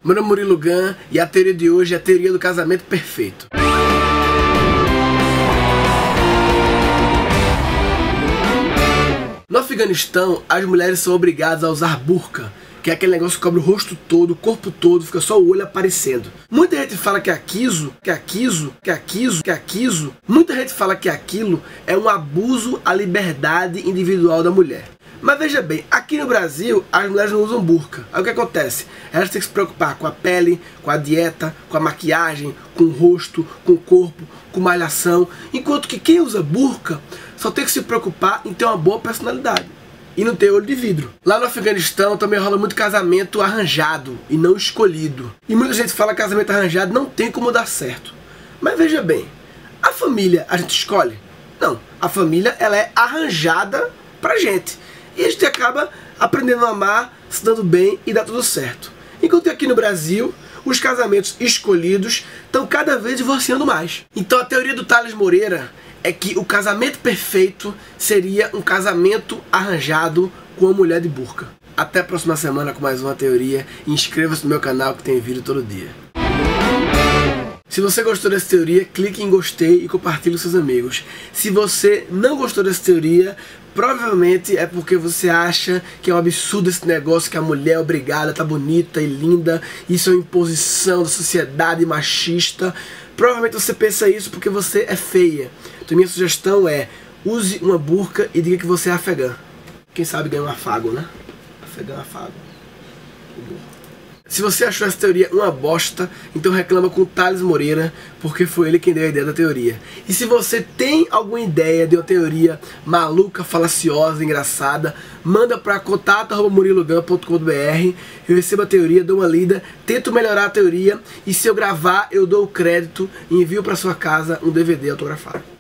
Meu nome é Murilo Gun e a teoria de hoje é a teoria do casamento perfeito. No Afeganistão, as mulheres são obrigadas a usar burca, que é aquele negócio que cobre o rosto todo, o corpo todo, fica só o olho aparecendo. Muita gente fala que muita gente fala que aquilo é um abuso à liberdade individual da mulher. Mas veja bem, aqui no Brasil as mulheres não usam burca. Aí o que acontece? Elas têm que se preocupar com a pele, com a dieta, com a maquiagem, com o rosto, com o corpo, com malhação. Enquanto que quem usa burca só tem que se preocupar em ter uma boa personalidade e não ter olho de vidro. Lá no Afeganistão também rola muito casamento arranjado e não escolhido. E muita gente fala que casamento arranjado não tem como dar certo. Mas veja bem, a família a gente escolhe? Não, a família ela é arranjada pra gente. E a gente acaba aprendendo a amar, se dando bem e dá tudo certo. Enquanto aqui no Brasil, os casamentos escolhidos estão cada vez divorciando mais. Então a teoria do Thales Moreira é que o casamento perfeito seria um casamento arranjado com uma mulher de burca. Até a próxima semana com mais uma teoria. E inscreva-se no meu canal que tem vídeo todo dia. Se você gostou dessa teoria, clique em gostei e compartilhe com seus amigos. Se você não gostou dessa teoria, provavelmente é porque você acha que é um absurdo esse negócio, que a mulher é obrigada, tá bonita e linda, isso é uma imposição da sociedade machista. Provavelmente você pensa isso porque você é feia. Então minha sugestão é, use uma burca e diga que você é afegã. Quem sabe ganha um afago, né? Afegã, afago. Se você achou essa teoria uma bosta, então reclama com o Thales Moreira, porque foi ele quem deu a ideia da teoria. E se você tem alguma ideia de uma teoria maluca, falaciosa, engraçada, manda para contato@murilogun.com.br. Eu recebo a teoria, dou uma lida, tento melhorar a teoria e se eu gravar eu dou o crédito e envio para sua casa um DVD autografado.